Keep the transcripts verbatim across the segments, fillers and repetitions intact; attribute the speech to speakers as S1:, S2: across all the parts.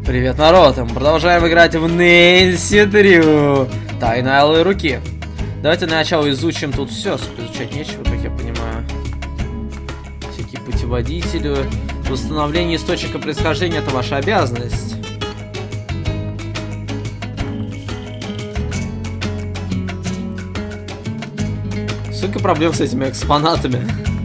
S1: Привет, народ! Мы продолжаем играть в Нэнси Дрю. Тайна алой руки. Давайте для начала изучим тут все. Изучать нечего, как я понимаю. Всякие путеводители. Восстановление источника происхождения — это ваша обязанность. Сколько проблем с этими экспонатами.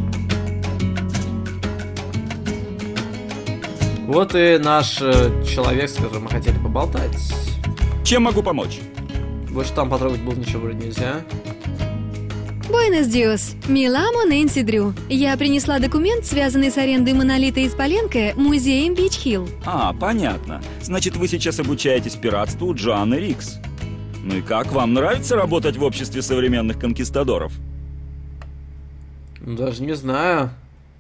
S1: Вот и наш э, человек, с которым мы хотели поболтать.
S2: Чем могу помочь?
S1: Больше там потрогать было ничего вроде нельзя.
S3: Буэнос диос, Миламо Нэнси Дрю. Я принесла документ, связанный с арендой монолита из Паленко музеем Бичхилл.
S2: А, понятно. Значит, вы сейчас обучаетесь пиратству Джоанны Рикс. Ну и как, вам нравится работать в обществе современных конкистадоров?
S1: Даже не знаю.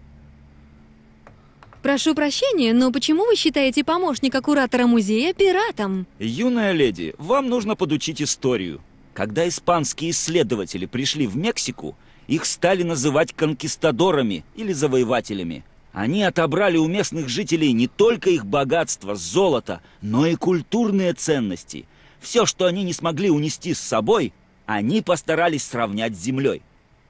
S3: Прошу прощения, но почему вы считаете помощника куратора музея пиратом?
S2: Юная леди, вам нужно подучить историю. Когда испанские исследователи пришли в Мексику, их стали называть конкистадорами или завоевателями. Они отобрали у местных жителей не только их богатство, золото, но и культурные ценности. Все, что они не смогли унести с собой, они постарались сравнять с землей.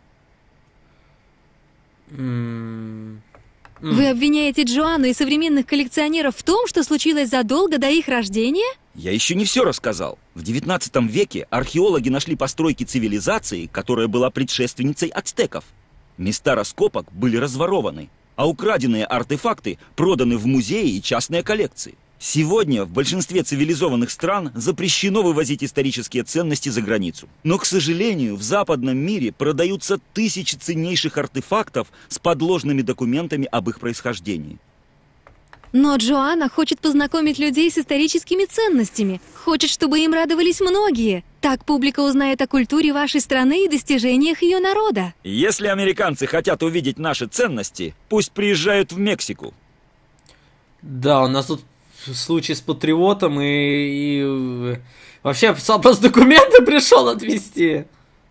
S1: Mm.
S3: Вы обвиняете Джоанну и современных коллекционеров в том, что случилось задолго до их рождения?
S2: Я еще не все рассказал. В девятнадцатом веке археологи нашли постройки цивилизации, которая была предшественницей ацтеков. Места раскопок были разворованы, а украденные артефакты проданы в музеи и частные коллекции. Сегодня в большинстве цивилизованных стран запрещено вывозить исторические ценности за границу. Но, к сожалению, в западном мире продаются тысячи ценнейших артефактов с подложными документами об их происхождении.
S3: Но Джоанна хочет познакомить людей с историческими ценностями. Хочет, чтобы им радовались многие. Так публика узнает о культуре вашей страны и достижениях ее народа.
S2: Если американцы хотят увидеть наши ценности, пусть приезжают в Мексику.
S1: Да, у нас тут случай с патриотом и, и вообще я просто документы пришел отвезти.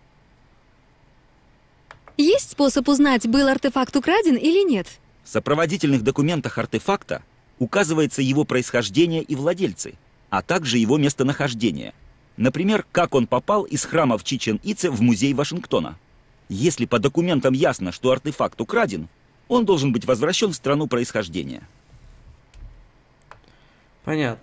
S3: Есть способ узнать, был артефакт украден или нет?
S2: В сопроводительных документах артефакта указывается его происхождение и владельцы, а также его местонахождение. Например, как он попал из храма в Чичен-Ице в музей Вашингтона. Если по документам ясно, что артефакт украден, он должен быть возвращен в страну происхождения.
S1: Понятно.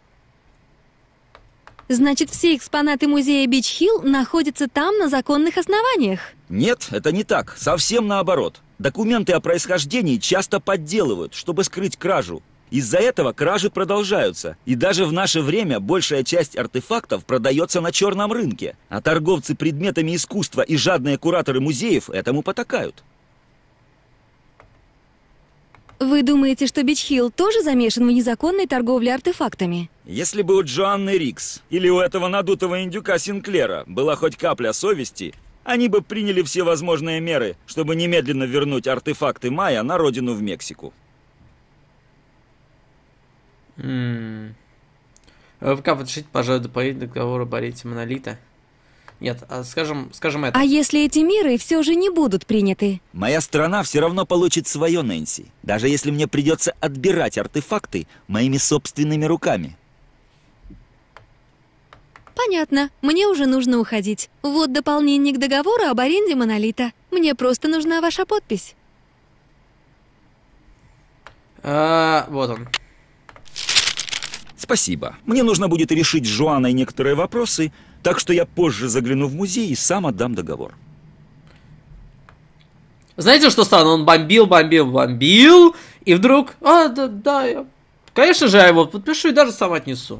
S3: Значит, все экспонаты музея Бичхилл находятся там на законных основаниях?
S2: Нет, это не так. Совсем наоборот. Документы о происхождении часто подделывают, чтобы скрыть кражу. Из-за этого кражи продолжаются. И даже в наше время большая часть артефактов продается на черном рынке. А торговцы предметами искусства и жадные кураторы музеев этому потакают.
S3: Вы думаете, что Бичхилл тоже замешан в незаконной торговле артефактами?
S2: Если бы у Джоанны Рикс или у этого надутого индюка Синклера была хоть капля совести, они бы приняли все возможные меры, чтобы немедленно вернуть артефакты майя на родину в Мексику.
S1: Mm. ВК, подпишите, пожалуйста, дополнительный договор об аренде монолита. Нет, а скажем, скажем это.
S3: А если эти меры все же не будут приняты?
S2: Моя страна все равно получит свое, Нэнси. Даже если мне придется отбирать артефакты моими собственными руками.
S3: Понятно. Мне уже нужно уходить. Вот дополнение к договору об аренде монолита. Мне просто нужна ваша подпись.
S1: А, вот он.
S2: Спасибо. Мне нужно будет решить с Джоанной некоторые вопросы, так что я позже загляну в музей и сам отдам договор.
S1: Знаете, что странно? Он бомбил, бомбил, бомбил, и вдруг... А, да, да, я... Конечно же, я его подпишу и даже сам отнесу.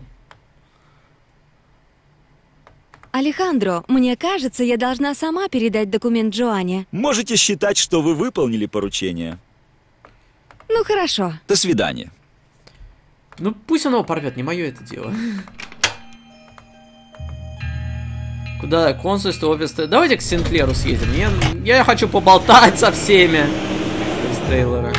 S3: Алехандро, мне кажется, я должна сама передать документ Джоанне.
S2: Можете считать, что вы выполнили поручение.
S3: Ну, хорошо.
S2: До свидания.
S1: Ну, пусть он его порвет, не мое это дело. Куда? Консульство, офис... Давайте к Синклеру съездим. Я, я хочу поболтать со всеми. Из трейлера.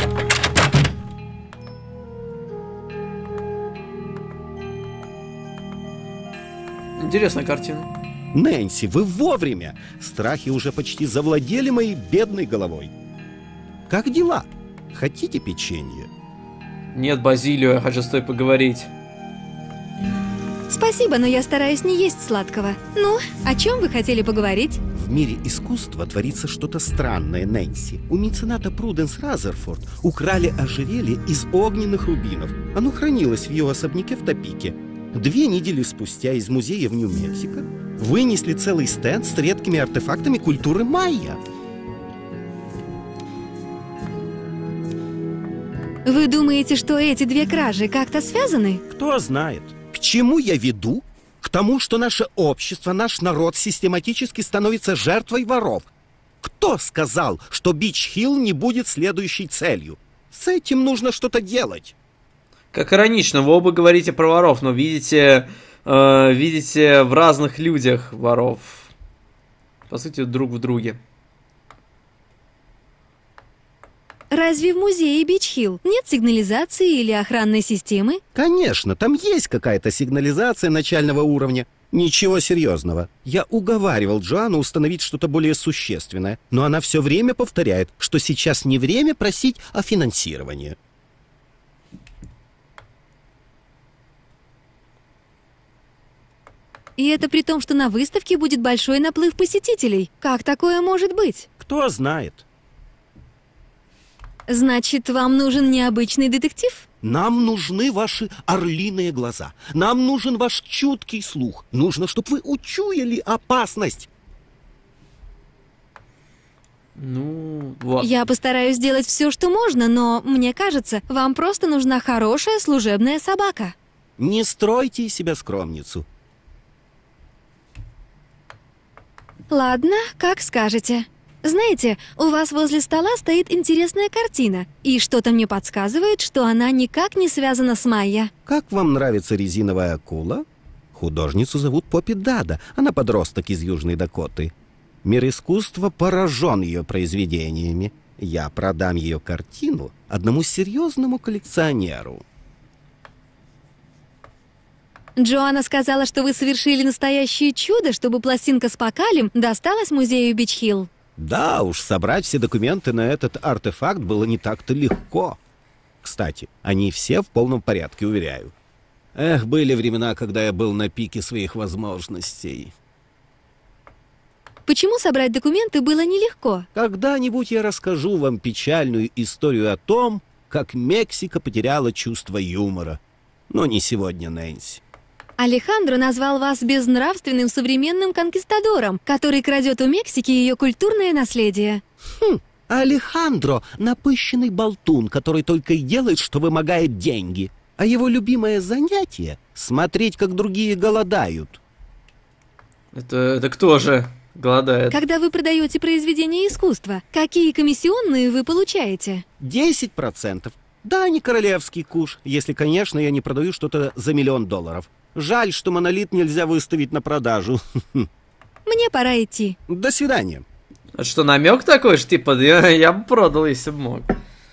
S1: Интересная картина.
S4: Нэнси, вы вовремя. Страхи уже почти завладели моей бедной головой. Как дела? Хотите печенье?
S1: Нет, Базилио, я хочу с тобой поговорить.
S3: Спасибо, но я стараюсь не есть сладкого. Ну, о чем вы хотели поговорить?
S4: В мире искусства творится что-то странное, Нэнси. У мецената Пруденс Разерфорд украли ожерелье из огненных рубинов. Оно хранилось в ее особняке в Топике. Две недели спустя из музея в Нью-Мексико вынесли целый стенд с редкими артефактами культуры майя.
S3: Вы думаете, что эти две кражи как-то связаны?
S4: Кто знает. К чему я веду? К тому, что наше общество, наш народ систематически становится жертвой воров. Кто сказал, что Бич-Хилл не будет следующей целью? С этим нужно что-то делать.
S1: Как иронично, вы оба говорите про воров, но видите, э, видите в разных людях воров. По сути, друг в друге.
S3: Разве в музее Бич-Хилл нет сигнализации или охранной системы?
S4: Конечно, там есть какая-то сигнализация начального уровня. Ничего серьезного. Я уговаривал Джоанну установить что-то более существенное, но она все время повторяет, что сейчас не время просить о финансировании.
S3: И это при том, что на выставке будет большой наплыв посетителей. Как такое может быть?
S4: Кто знает.
S3: Значит, вам нужен необычный детектив?
S4: Нам нужны ваши орлиные глаза. Нам нужен ваш чуткий слух. Нужно, чтобы вы учуяли опасность.
S1: Ну, вот.
S3: Я постараюсь сделать все, что можно, но мне кажется, вам просто нужна хорошая служебная собака.
S4: Не стройте из себя скромницу.
S3: Ладно, как скажете. Знаете, у вас возле стола стоит интересная картина, и что-то мне подсказывает, что она никак не связана с Майя.
S4: Как вам нравится резиновая акула? Художницу зовут Поппи Дада. Она подросток из Южной Дакоты. Мир искусства поражен ее произведениями. Я продам ее картину одному серьезному коллекционеру.
S3: Джоанна сказала, что вы совершили настоящее чудо, чтобы пластинка с Покалем досталась музею Бич-Хилл.
S4: Да уж, собрать все документы на этот артефакт было не так-то легко. Кстати, они все в полном порядке, уверяю. Эх, были времена, когда я был на пике своих возможностей.
S3: Почему собрать документы было нелегко?
S4: Когда-нибудь я расскажу вам печальную историю о том, как Мексика потеряла чувство юмора. Но не сегодня, Нэнси.
S3: Алехандро назвал вас безнравственным современным конкистадором, который крадет у Мексики ее культурное наследие.
S4: Хм, Алехандро — напыщенный болтун, который только и делает, что вымогает деньги. А его любимое занятие — смотреть, как другие голодают.
S1: Это, это кто же голодает?
S3: Когда вы продаете произведения искусства, какие комиссионные вы получаете?
S4: Десять процентов. Да, не королевский куш, если, конечно, я не продаю что-то за миллион долларов. Жаль, что монолит нельзя выставить на продажу.
S3: Мне пора идти.
S4: До свидания.
S1: А что, намек такой, что типа, я, я бы продал, если бы мог.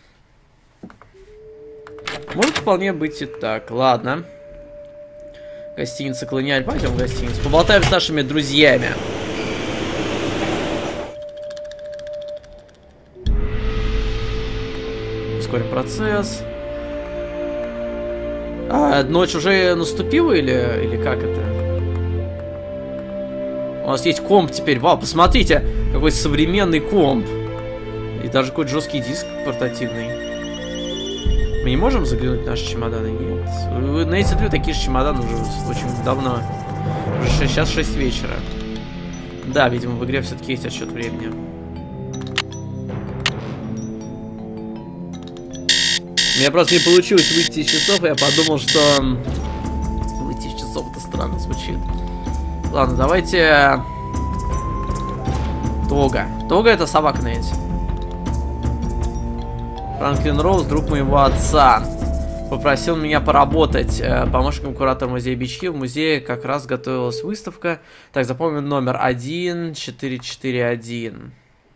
S1: Может вполне быть и так. Ладно. Гостиница Колониаль. Пойдем в гостиницу. Поболтаем с нашими друзьями. Ускорим процесс. А, ночь уже наступила или, или как это? У нас есть комп теперь. Вау, посмотрите, какой современный комп. И даже какой-то жесткий диск портативный. Мы не можем заглянуть в наши чемоданы? Нет. На эти две такие же чемоданы уже очень давно. Уже сейчас шесть вечера. Да, видимо, в игре все-таки есть отсчет времени. У меня просто не получилось выйти из часов, и я подумал, что... Выйти из часов, это странно звучит. Ладно, давайте... Тога. Тога — это собака, Нэнси. Франклин Роуз, друг моего отца, попросил меня поработать э, помощником куратора музея Бич-Хилл. В музее как раз готовилась выставка. Так, запомню номер один четыре четыре один.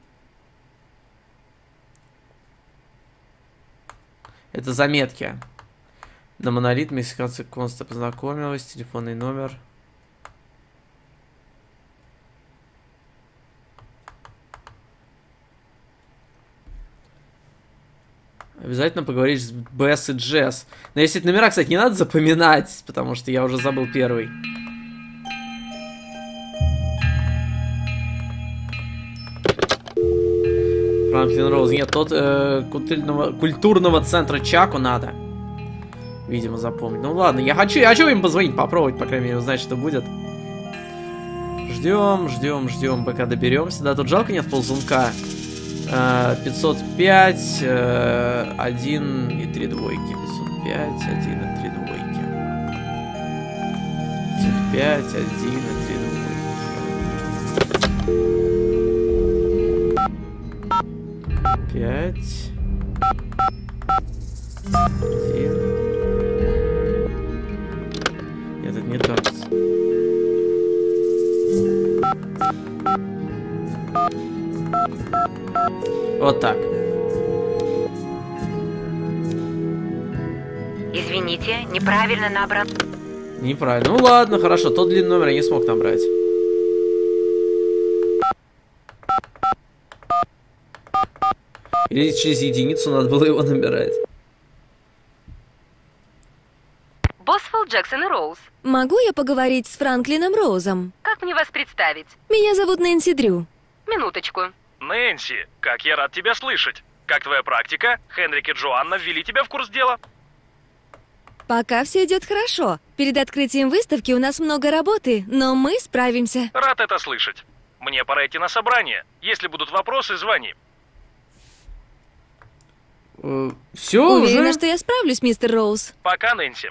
S1: Это заметки. На монолит мексиканцы конста познакомилась. Телефонный номер. Обязательно поговорить с Бесс и Джесс. Но если эти номера, кстати, не надо запоминать, потому что я уже забыл первый. Франклин Роуз. Нет, тот э, культурного, культурного центра Чаку надо. Видимо, запомнить. Ну ладно, я хочу, я хочу им позвонить, попробовать, по крайней мере, узнать, что будет. Ждем, ждем, ждем, пока доберемся. Да, тут жалко нет ползунка. пятьсот пять, один и три двойки. пятьсот пять, один и три двойки. пятьсот пять, один и три двойки. пять. один. Нет, это не тот. Вот так.
S5: Извините, неправильно набрал.
S1: Неправильно. Ну ладно, хорошо. Тот длинный номер я не смог набрать. Или через единицу надо было его набирать.
S5: Босфолд, Джексон и Роуз.
S3: Могу я поговорить с Франклином Роузом?
S5: Как мне вас представить?
S3: Меня зовут Нэнси Дрю.
S5: Минуточку.
S6: Нэнси, как я рад тебя слышать. Как твоя практика? Хенрик и Джоанна ввели тебя в курс дела?
S3: Пока все идет хорошо. Перед открытием выставки у нас много работы, но мы справимся.
S6: Рад это слышать. Мне пора идти на собрание. Если будут вопросы, звони.
S1: Э, все
S3: Уверена,
S1: уже?
S3: что я справлюсь, мистер Роуз.
S6: Пока, Нэнси.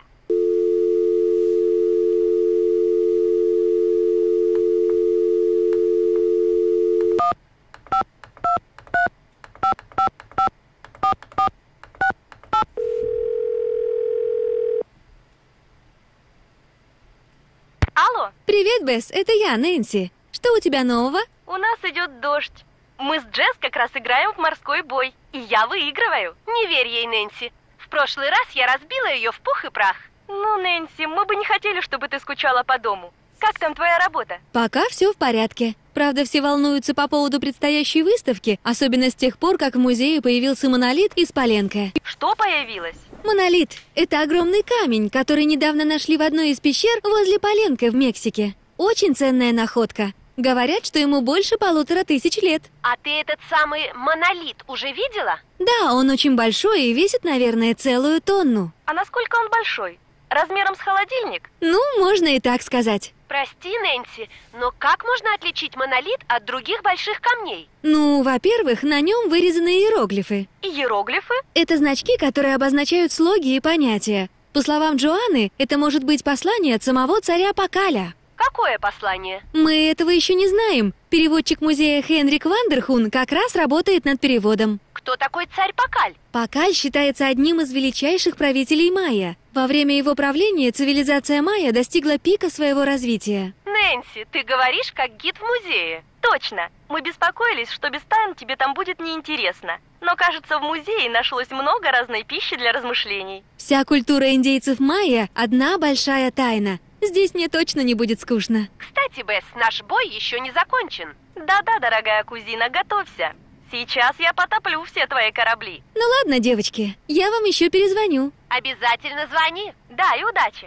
S5: Алло,
S3: Привет, Бесс, это я, Нэнси. Что у тебя нового?
S5: у нас идет дождь. Мы с Джесс как раз играем в морской бой. И я выигрываю. Не верь ей, Нэнси. В прошлый раз я разбила ее в пух и прах. Ну, Нэнси, мы бы не хотели, чтобы ты скучала по дому. Как там твоя работа?
S3: Пока все в порядке. Правда, все волнуются по поводу предстоящей выставки, особенно с тех пор, как в музее появился монолит из Паленко.
S5: Что появилось?
S3: Монолит – это огромный камень, который недавно нашли в одной из пещер возле Паленко в Мексике. Очень ценная находка. Говорят, что ему больше полутора тысяч лет.
S5: А ты этот самый монолит уже видела?
S3: Да, он очень большой и весит, наверное, целую тонну.
S5: А насколько он большой? Размером с холодильник?
S3: Ну, можно и так сказать.
S5: Прости, Нэнси, но как можно отличить монолит от других больших камней?
S3: Ну, во-первых, на нем вырезаны иероглифы.
S5: И иероглифы?
S3: Это значки, которые обозначают слоги и понятия. По словам Джоанны, это может быть послание от самого царя Пакаля.
S5: Какое послание?
S3: Мы этого еще не знаем. Переводчик музея Хенрик Вандерхун как раз работает над переводом.
S5: Кто такой царь Пакаль?
S3: Пакаль считается одним из величайших правителей майя. Во время его правления цивилизация майя достигла пика своего развития.
S5: Нэнси, ты говоришь как гид в музее. Точно. Мы беспокоились, что без тайн тебе там будет неинтересно. Но, кажется, в музее нашлось много разной пищи для размышлений.
S3: Вся культура индейцев майя – одна большая тайна. Здесь мне точно не будет скучно.
S5: Кстати, Бесс, наш бой еще не закончен. Да-да, дорогая кузина, готовься. Сейчас я потоплю все твои корабли.
S3: Ну ладно, девочки, я вам еще перезвоню.
S5: Обязательно звони. Да, и удачи.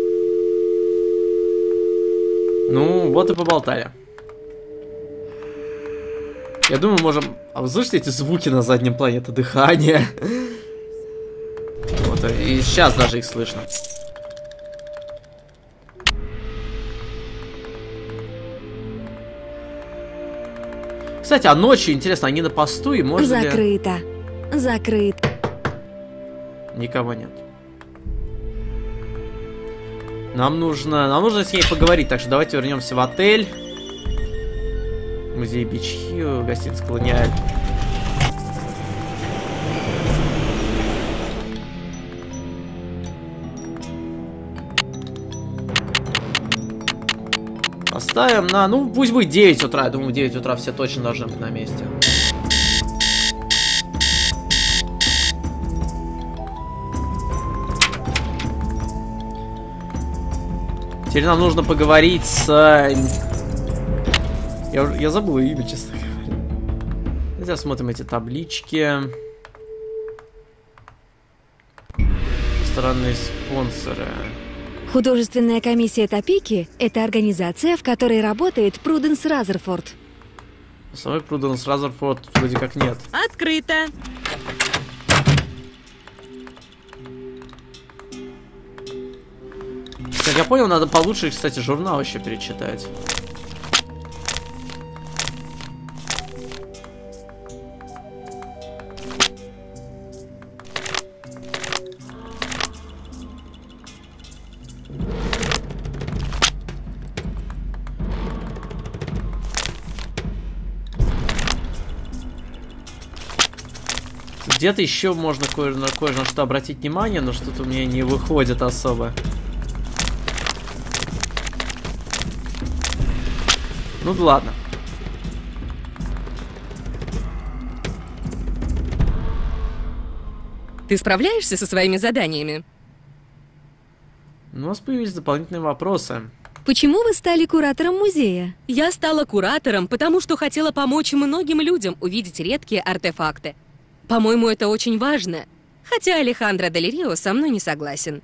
S1: Ну, вот и поболтали. Я думаю, можем... А вы слышите эти звуки на заднем плане? Это дыхание. Вот, и сейчас даже их слышно. Кстати, а ночью, интересно, они на посту и можно ли...
S3: Закрыто. Закрыто.
S1: Никого нет. Нам нужно... Нам нужно с ней поговорить, так что давайте вернемся в отель. Музей Бич-Хью, гостиница Колониаль. Поставим на... Ну, пусть будет девять утра. Я думаю, в девять утра все точно должны быть на месте. Теперь нам нужно поговорить с... Я, уже, я забыл имя, честно говоря. Сейчас смотрим эти таблички. Иностранные спонсоры.
S3: Художественная комиссия Топики – это организация, в которой работает Пруденс Разерфорд.
S1: Самой Пруденс Разерфорд вроде как нет.
S7: Открыто.
S1: Как я понял, надо получше, кстати, журнал еще перечитать. Где-то еще можно кое на кое на что обратить внимание, но что-то у меня не выходит особо. Ну да ладно.
S7: Ты справляешься со своими заданиями?
S1: У нас появились дополнительные вопросы.
S3: Почему вы стали куратором музея?
S7: Я стала куратором, потому что хотела помочь многим людям увидеть редкие артефакты. По-моему, это очень важно. Хотя Алехандро Дель Рио со мной не согласен.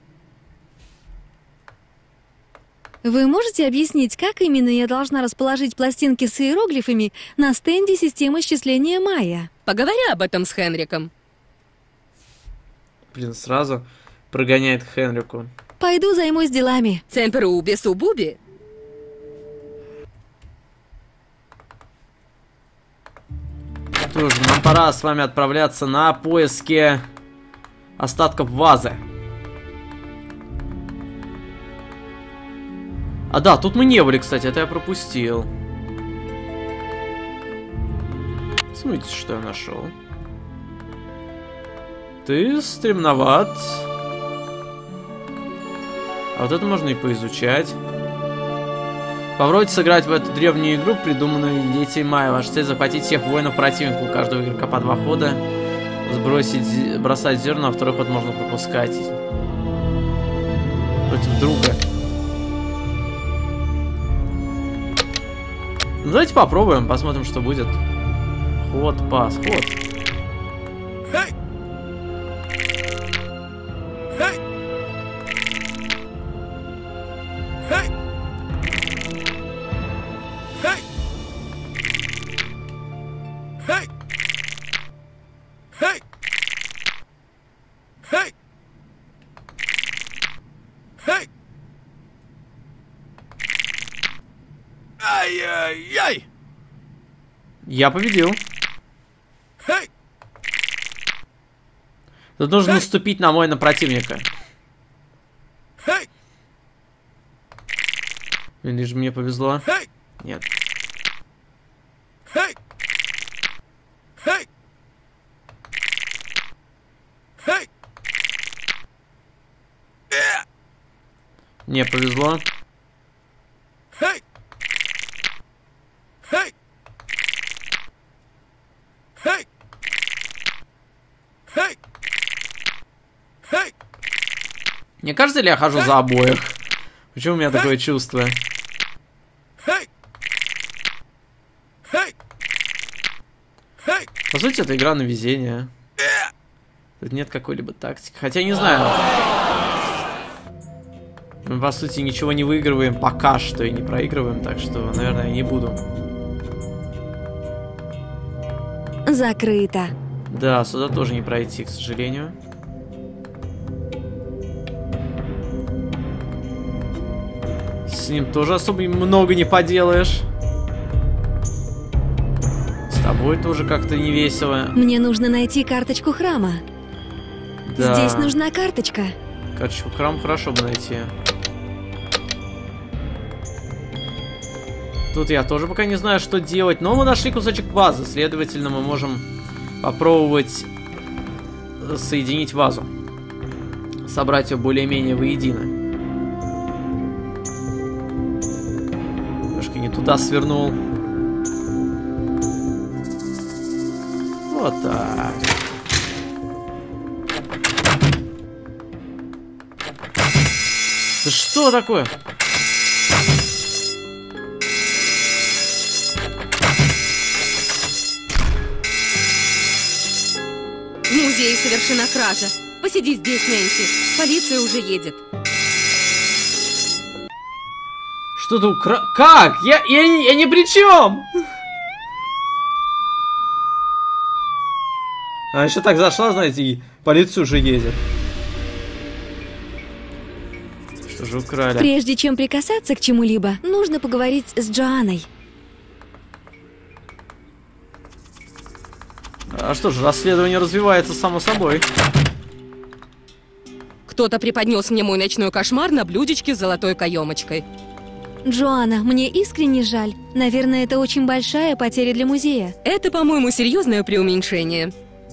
S3: Вы можете объяснить, как именно я должна расположить пластинки с иероглифами на стенде системы счисления майя?
S7: Поговори об этом с Хенриком.
S1: Блин, сразу прогоняет Хенрику.
S3: Пойду займусь делами.
S7: Цемпер уби субуби.
S1: Что ж, нам пора с вами отправляться на поиски остатков вазы. А да, тут мы не были, кстати, это я пропустил. Смотрите, что я нашел. Ты стремноват. А вот это можно и поизучать. Попробуйте сыграть в эту древнюю игру, придуманную детей майя. Ваша цель — захватить всех воинов противника. У каждого игрока по два хода. Сбросить, бросать зерна, а второй ход можно пропускать. Против друга. Ну, давайте попробуем, посмотрим, что будет. Ход, пас, ход.
S8: Ай-яй-яй!
S1: Я победил. Тут нужно наступить на воина противника. Лишь мне повезло. Нет. Не повезло. Мне кажется, ли я хожу за обоих? Почему у меня такое чувство? По сути, это игра на везение. Тут нет какой-либо тактики. Хотя не знаю. Мы, по сути, ничего не выигрываем пока что и не проигрываем, так что, наверное, я не буду.
S3: Закрыто.
S1: Да, сюда тоже не пройти, к сожалению. С ним тоже особо много не поделаешь. С тобой тоже как-то не весело.
S3: Мне нужно найти карточку храма.
S1: Да.
S3: Здесь нужна карточка.
S1: Карточку храма хорошо бы найти. Тут я тоже пока не знаю, что делать. Но мы нашли кусочек вазы. Следовательно, мы можем попробовать соединить вазу. Собрать ее более-менее воедино. Немножко не туда свернул. Вот так. Да что такое?
S7: В музее совершена кража. Посиди здесь, Нэнси. Полиция уже едет.
S1: Что ты укра... Как? Я, я, не- я ни при чем! А еще так зашла, знаете, и полиция уже едет. Что же украли?
S3: Прежде чем прикасаться к чему-либо, нужно поговорить с Джоанной.
S1: А что же, расследование развивается само собой.
S7: Кто-то преподнес мне мой ночной кошмар на блюдечке с золотой каемочкой.
S3: Джоанна, мне искренне жаль. Наверное, это очень большая потеря для музея.
S7: Это, по-моему, серьезное преуменьшение.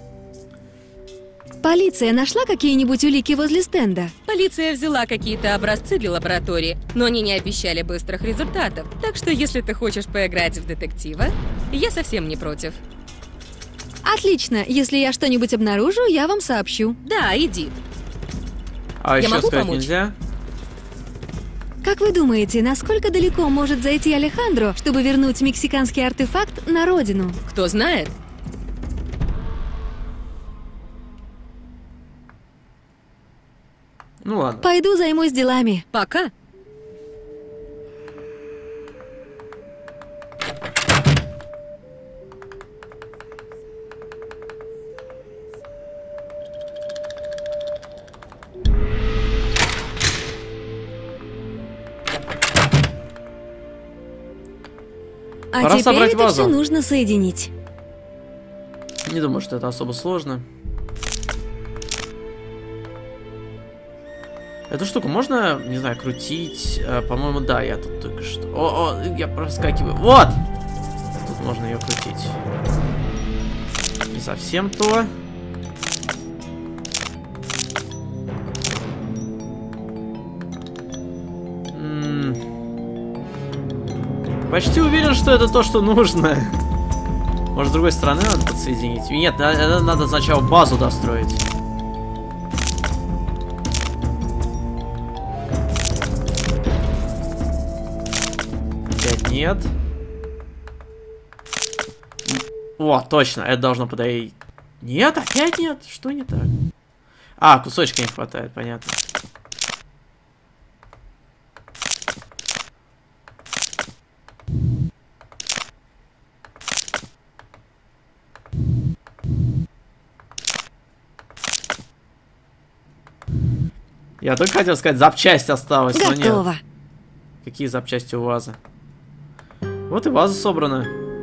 S3: Полиция нашла какие-нибудь улики возле стенда?
S7: Полиция взяла какие-то образцы для лаборатории, но они не обещали быстрых результатов. Так что, если ты хочешь поиграть в детектива, я совсем не против.
S3: Отлично. Если я что-нибудь обнаружу, я вам сообщу.
S7: Да, иди.
S1: А
S7: Я
S1: еще
S7: могу
S1: сказать
S7: помочь?
S1: нельзя?
S3: Как вы думаете, насколько далеко может зайти Алехандро, чтобы вернуть мексиканский артефакт на родину?
S7: Кто знает?
S1: Ну ладно.
S3: Пойду займусь делами.
S7: Пока.
S3: А
S1: Пора
S3: теперь
S1: собрать
S3: это
S1: вазу.
S3: все нужно соединить.
S1: Не думаю, что это особо сложно. Эту штуку можно, не знаю, крутить? Э, По-моему, да, я тут только что... О, о, я проскакиваю. Вот! Тут можно ее крутить. Не совсем то. М. Почти уверен, что это то, что нужно. Может, с другой стороны надо подсоединить? Нет, на- на- надо сначала базу достроить. Опять нет. М, О, точно, это должно подойти. Нет, опять нет. Что не так? А, кусочка не хватает, понятно. Я только хотел сказать, запчасть осталась, но нет.
S3: Готово.
S1: Какие запчасти у вазы? Вот и ваза собрана.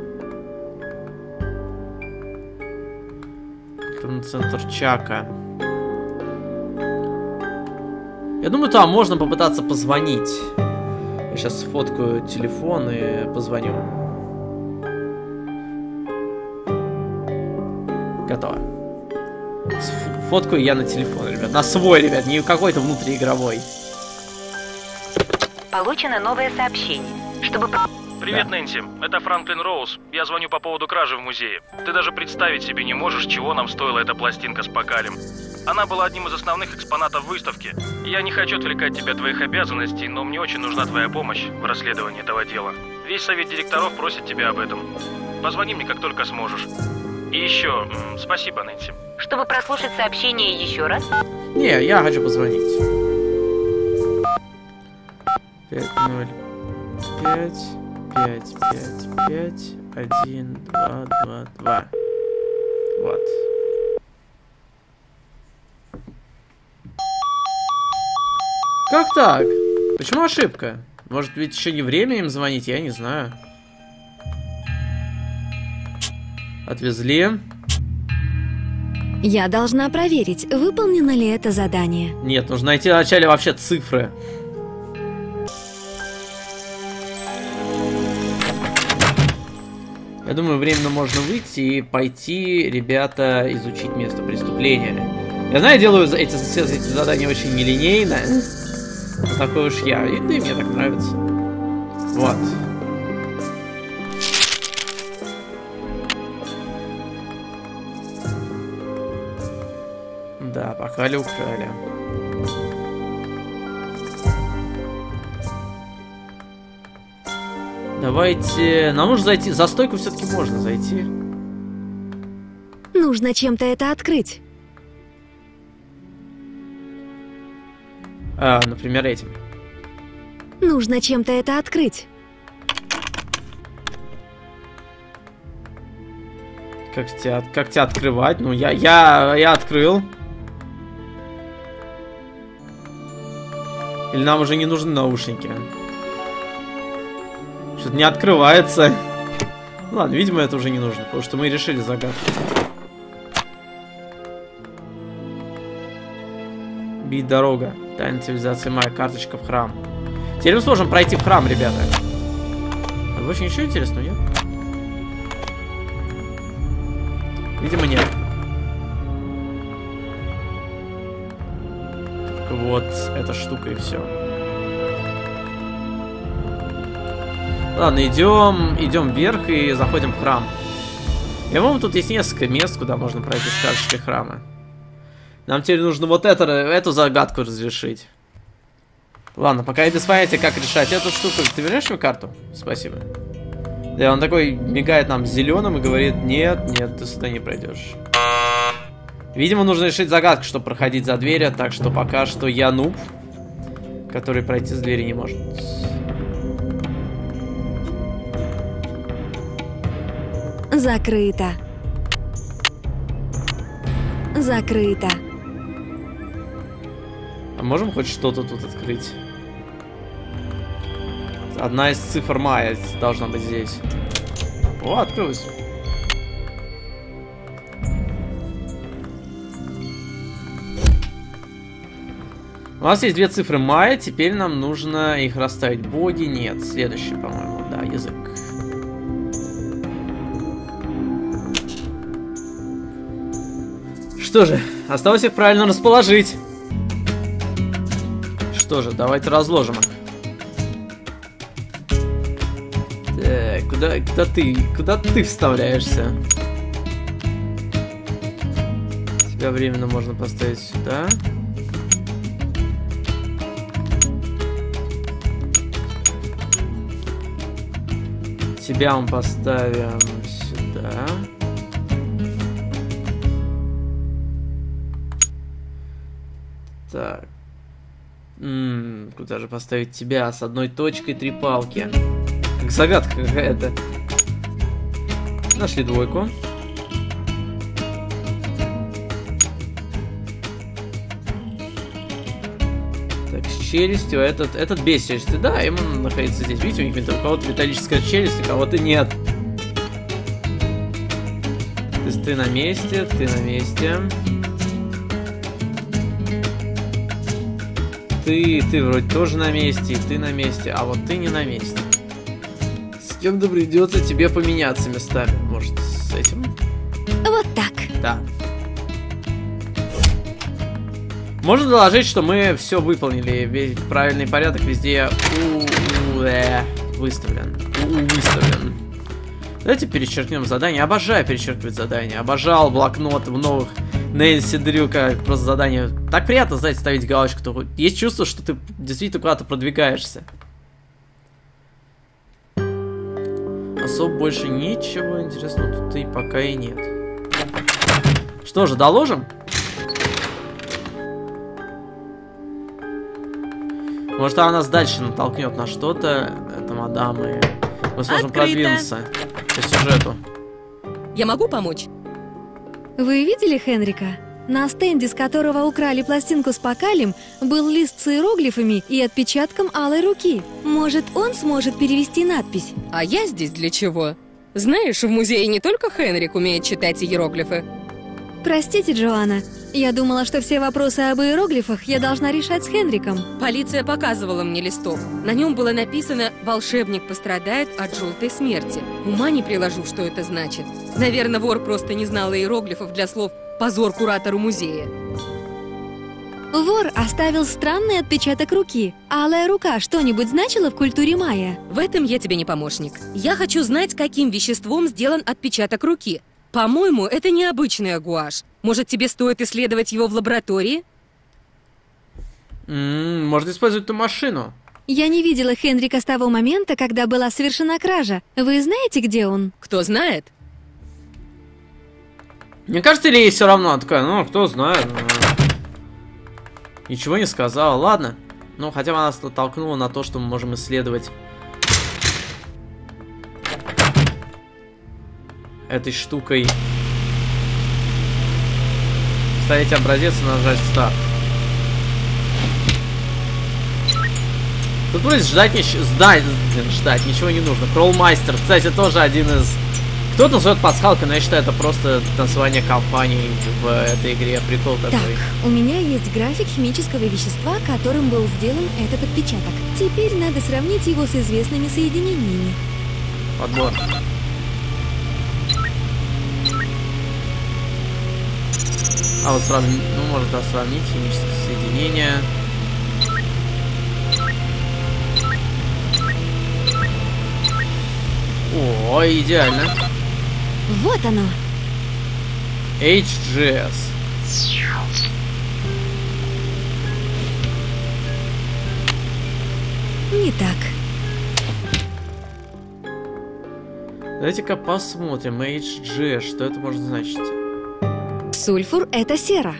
S1: Центр Чака. Я думаю, там можно попытаться позвонить. Я сейчас сфоткаю телефон и позвоню. Готово. Сф- Фоткаю я на телефон, ребят. На свой, ребят, не какой-то внутриигровой.
S5: Получено новое сообщение. Чтобы...
S6: Привет,
S1: Да.
S6: Нэнси. Это Франклин Роуз. Я звоню по поводу кражи в музее. Ты даже представить себе не можешь, чего нам стоила эта пластинка с Покалем. Она была одним из основных экспонатов выставки. Я не хочу отвлекать тебя от твоих обязанностей, но мне очень нужна твоя помощь в расследовании этого дела. Весь совет директоров просит тебя об этом. Позвони мне, как только сможешь. И еще, м, спасибо, Нэнси.
S5: Чтобы прослушать сообщение еще раз,
S1: Не, я хочу позвонить. Пять ноль пять пять пять пять один два два два. Вот. Как так? Почему ошибка? Может ведь еще не время им звонить, я не знаю. Отвезли.
S3: Я должна проверить, выполнено ли это задание.
S1: Нет, нужно найти вначале вообще цифры. Я думаю, временно можно выйти и пойти, ребята, изучить место преступления. Я знаю, делаю за- эти, все эти задания очень нелинейно. Но такой уж я. И да и мне так нравится. Вот. Да, пахали, украли. Давайте... Нам нужно зайти... За стойку все-таки можно зайти.
S3: Нужно чем-то это открыть.
S1: А, например, этим.
S3: Нужно чем-то это открыть.
S1: Как тебя, как тебя открывать? Ну, я, я, я открыл. Или нам уже не нужны наушники? Что-то не открывается. Ладно, видимо, это уже не нужно, потому что мы решили загадку. Бить дорога. Тайна цивилизации майя. Карточка в храм. Теперь мы сможем пройти в храм, ребята. А больше ничего интересного нет? Видимо, нет. Только вот эта штука и все. Ладно, идем, идем вверх и заходим в храм. Я по-моему, тут есть несколько мест, куда можно пройти с карточкой храма. Нам теперь нужно вот это, эту загадку разрешить. Ладно, пока я без понятия, как решать эту штуку. Ты вернешь мне карту? Спасибо. Да, он такой мигает нам зеленым и говорит: нет, нет, ты сюда не пройдешь. Видимо, нужно решить загадку, чтобы проходить за дверью. Так что пока что я нуб, который пройти с двери не может.
S3: Закрыто. Закрыто.
S1: А можем хоть что-то тут открыть? Одна из цифр майя должна быть здесь. О, открылась. У нас есть две цифры майя, теперь нам нужно их расставить. Боги нет. Следующий, по-моему, да, язык. Что же, осталось их правильно расположить. Что же, давайте разложим их. Так, куда, куда ты, куда ты вставляешься? Тебя временно можно поставить сюда. Тебя мы поставим сюда. Так. М-м, куда же поставить тебя? С одной точкой, три палки. Как загадка какая-то. Нашли двойку. Так, с челюстью. Этот, этот без челюсти. Да, ему находится здесь. Видите, у них у кого-то металлическая челюсть, у кого-то нет. То есть ты на месте, ты на месте. Ты, ты вроде тоже на месте, и ты на месте, а вот ты не на месте. С кем-то придется тебе поменяться местами. Может, с этим?
S3: Вот так.
S1: Да. Можно доложить, что мы все выполнили. Весь правильный порядок везде у, у, э, выставлен. У, выставлен. Давайте перечеркнем задание. Обожаю перечеркивать задания. Обожал блокнот в новых Нэнси Дрю, как просто задание. Так приятно, знаете, ставить галочку. То есть чувство, что ты действительно куда-то продвигаешься. Особо больше ничего интересного тут и пока и нет. Что же, доложим? Может, она нас дальше натолкнет на что-то. Это мадам, и мы сможем
S7: Открыто.
S1: продвинуться по сюжету.
S7: Я могу помочь?
S3: Вы видели Хенрика? На стенде, с которого украли пластинку с Пакалем, был лист с иероглифами и отпечатком алой руки. Может, он сможет перевести надпись?
S7: А я здесь для чего? Знаешь, в музее не только Хенрик умеет читать иероглифы.
S3: Простите, Джоанна. Я думала, что все вопросы об иероглифах я должна решать с Хенриком.
S7: Полиция показывала мне листок. На нем было написано «Волшебник пострадает от желтой смерти». Ума не приложу, что это значит. Наверное, вор просто не знал иероглифов для слов «позор куратору музея».
S3: Вор оставил странный отпечаток руки. Алая рука что-нибудь значила в культуре майя?
S7: В этом я тебе не помощник. Я хочу знать, каким веществом сделан отпечаток руки. По-моему, это необычная гуашь. Может, тебе стоит исследовать его в лаборатории?
S1: М-м, можно использовать ту машину.
S3: Я не видела Хенрика с того момента, когда была совершена кража. Вы знаете, где он?
S7: Кто знает?
S1: Мне кажется, или ей все равно? Она такая, ну, кто знает. Ну, ничего не сказала. Ладно. Ну, хотя бы нас натолкнуло на то, что мы можем исследовать этой штукой. Вставить образец и нажать старт. Тут будет ждать, нич... ждать, ждать, ничего не нужно. Кроллмастер, кстати, тоже один из... Кто-то называет пасхалкой, но я считаю, это просто название компании в этой игре. Прикол такой.
S3: Так, у меня есть график химического вещества, которым был сделан этот отпечаток. Теперь надо сравнить его с известными соединениями.
S1: Подбор. А вот сравнить, ну, может, да, сравнить химические соединения. О, идеально.
S3: Вот оно.
S1: эйч джи эс.
S3: Не так.
S1: Давайте-ка посмотрим. эйч джи эс, что это может значить?
S3: Сульфур — это сера.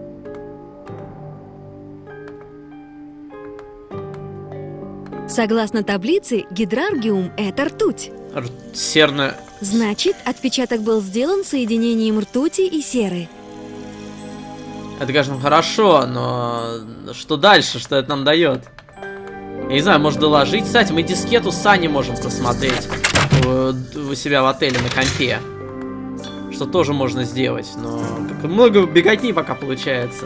S3: Согласно таблице, гидраргиум — это ртуть.
S1: Р... Серная...
S3: Значит, отпечаток был сделан соединением ртути и серы.
S1: Это, конечно, хорошо, но что дальше? Что это нам дает? Я не знаю, может доложить. Кстати, мы дискету с Саней можем посмотреть у себя в отеле на компе. Что тоже можно сделать, но много беготни пока получается.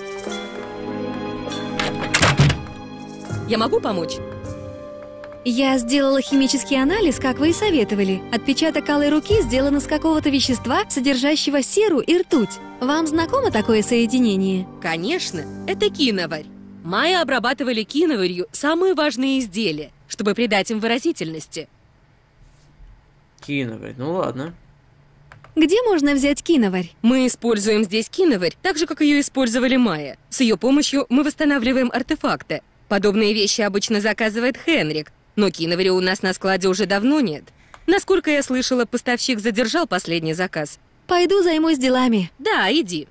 S7: Я могу помочь?
S3: Я сделала химический анализ, как вы и советовали. Отпечаток алой руки сделан из какого-то вещества, содержащего серу и ртуть. Вам знакомо такое соединение?
S7: Конечно, это киноварь. Майя обрабатывали киноварью самые важные изделия, чтобы придать им выразительности.
S1: Киноварь, ну ладно.
S3: Где можно взять киноварь?
S7: Мы используем здесь киноварь, так же, как ее использовали Майя. С ее помощью мы восстанавливаем артефакты. Подобные вещи обычно заказывает Хенрик, но киноваря у нас на складе уже давно нет. Насколько я слышала, поставщик задержал последний заказ.
S3: Пойду займусь делами.
S7: Да, иди.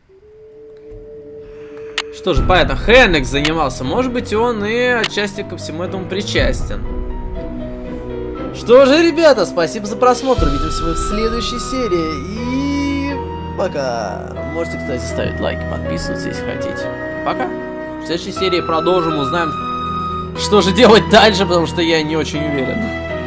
S1: Что же, понятно, Хенрик занимался. Может быть, он и отчасти ко всему этому причастен. Что же, ребята, спасибо за просмотр. Увидимся мы в следующей серии. И пока. Можете, кстати, ставить лайки, подписываться, если хотите. Пока. В следующей серии продолжим, узнаем, что же делать дальше, потому что я не очень уверен.